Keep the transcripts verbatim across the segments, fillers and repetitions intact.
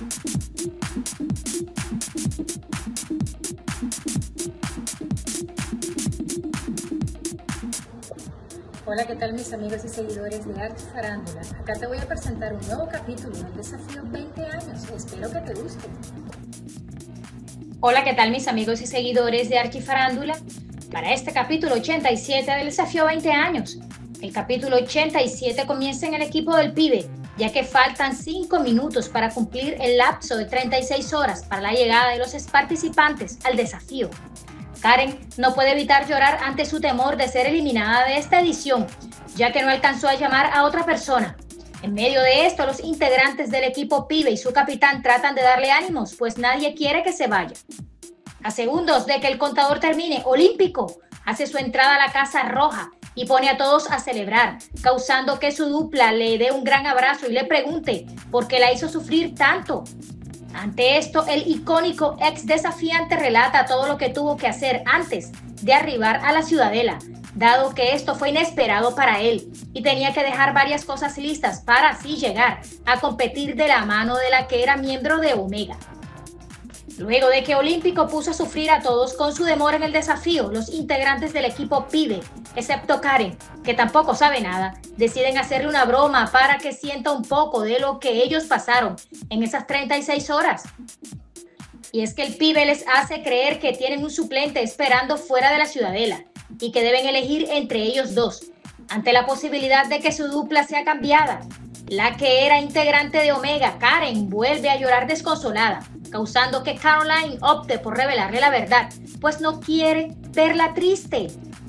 Hola, ¿qué tal mis amigos y seguidores de Archi Farándula? Acá te voy a presentar un nuevo capítulo del desafío veinte años. Espero que te guste. Hola, ¿qué tal mis amigos y seguidores de Archi Farándula? Para este capítulo ochenta y siete del desafío veinte años. El capítulo ochenta y siete comienza en el equipo del pibe, ya que faltan cinco minutos para cumplir el lapso de treinta y seis horas para la llegada de los participantes al desafío. Karen no puede evitar llorar ante su temor de ser eliminada de esta edición, ya que no alcanzó a llamar a otra persona. En medio de esto, los integrantes del equipo pibe y su capitán tratan de darle ánimos, pues nadie quiere que se vaya. A segundos de que el contador termine, Olímpico hace su entrada a la Casa Roja y pone a todos a celebrar, causando que su dupla le dé un gran abrazo y le pregunte por qué la hizo sufrir tanto. Ante esto, el icónico ex desafiante relata todo lo que tuvo que hacer antes de arribar a la Ciudadela, dado que esto fue inesperado para él y tenía que dejar varias cosas listas para así llegar a competir de la mano de la que era miembro de Omega. Luego de que Olímpico puso a sufrir a todos con su demora en el desafío, los integrantes del equipo pibe, excepto Karen, que tampoco sabe nada, deciden hacerle una broma para que sienta un poco de lo que ellos pasaron en esas treinta y seis horas. Y es que el pibe les hace creer que tienen un suplente esperando fuera de la Ciudadela y que deben elegir entre ellos dos, ante la posibilidad de que su dupla sea cambiada. La que era integrante de Omega, Karen, vuelve a llorar desconsolada, causando que Caroline opte por revelarle la verdad, pues no quiere verla triste.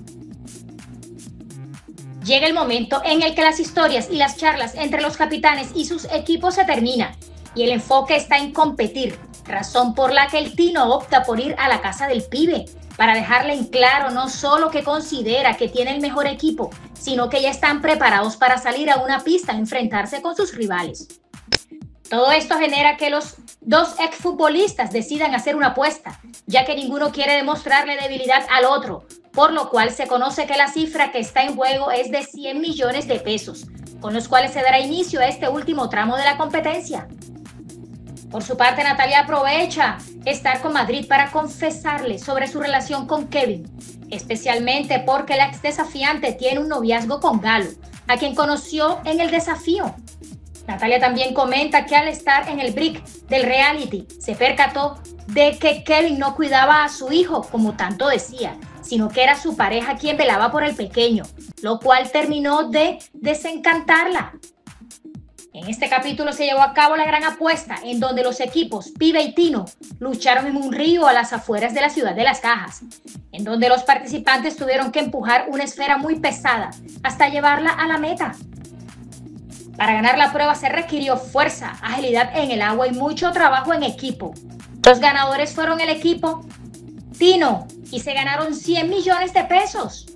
Llega el momento en el que las historias y las charlas entre los capitanes y sus equipos se terminan, y el enfoque está en competir, razón por la que el Tino opta por ir a la casa del pibe, para dejarle en claro no solo que considera que tiene el mejor equipo, sino que ya están preparados para salir a una pista a enfrentarse con sus rivales. Todo esto genera que los dos exfutbolistas decidan hacer una apuesta, ya que ninguno quiere demostrarle debilidad al otro, por lo cual se conoce que la cifra que está en juego es de cien millones de pesos, con los cuales se dará inicio a este último tramo de la competencia. Por su parte, Natalia aprovecha estar con Madrid para confesarle sobre su relación con Kevin, especialmente porque la ex desafiante tiene un noviazgo con Galo, a quien conoció en el desafío. Natalia también comenta que al estar en el break del reality se percató de que Kevin no cuidaba a su hijo como tanto decía, sino que era su pareja quien velaba por el pequeño, lo cual terminó de desencantarla. En este capítulo se llevó a cabo la gran apuesta en donde los equipos Pibe y Tino lucharon en un río a las afueras de la ciudad de Las Cajas, en donde los participantes tuvieron que empujar una esfera muy pesada hasta llevarla a la meta. Para ganar la prueba se requirió fuerza, agilidad en el agua y mucho trabajo en equipo. Los ganadores fueron el equipo Tino y se ganaron cien millones de pesos.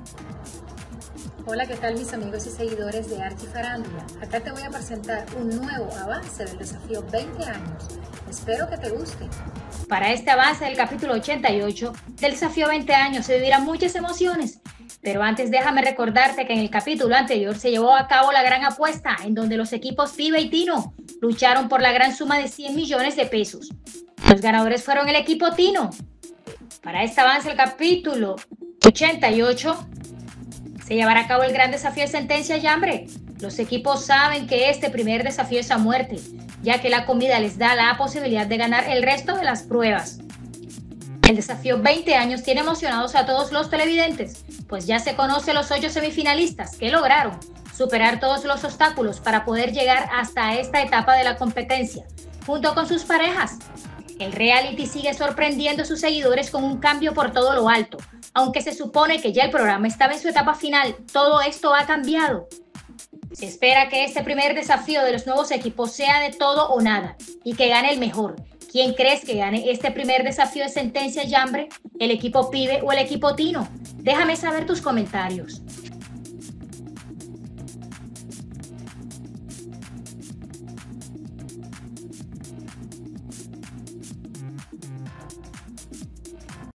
Hola, ¿qué tal mis amigos y seguidores de Archi Farándula? Acá te voy a presentar un nuevo avance del desafío veinte años. Espero que te guste. Para este avance del capítulo ochenta y ocho del desafío veinte años se vivirán muchas emociones. Pero antes déjame recordarte que en el capítulo anterior se llevó a cabo la gran apuesta en donde los equipos Pibe y Tino lucharon por la gran suma de cien millones de pesos. Los ganadores fueron el equipo Tino. Para este avance del capítulo ochenta y ocho se llevará a cabo el gran desafío de sentencia y hambre. Los equipos saben que este primer desafío es a muerte, ya que la comida les da la posibilidad de ganar el resto de las pruebas. El desafío veinte años tiene emocionados a todos los televidentes, pues ya se conocen los ocho semifinalistas que lograron superar todos los obstáculos para poder llegar hasta esta etapa de la competencia, junto con sus parejas. El reality sigue sorprendiendo a sus seguidores con un cambio por todo lo alto. Aunque se supone que ya el programa estaba en su etapa final, todo esto ha cambiado. Se espera que este primer desafío de los nuevos equipos sea de todo o nada y que gane el mejor. ¿Quién crees que gane este primer desafío de sentencia y hambre? ¿El equipo Pibe o el equipo Tino? Déjame saber tus comentarios.